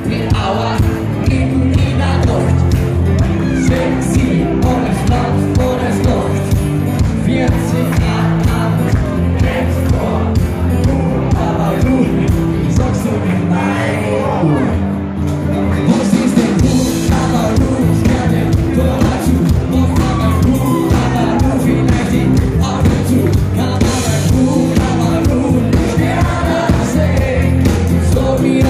die Auer in der Luft. Schwingt sie und es läuft und es läuft. 14 Grad Abend, jetzt vor. Aber du sagst du mir nein. Wo siehst denn du? Aber du bist gerne Tor dazu. Wo aber du vielleicht die Augen zu. Aber du, Sterne sehen, so wie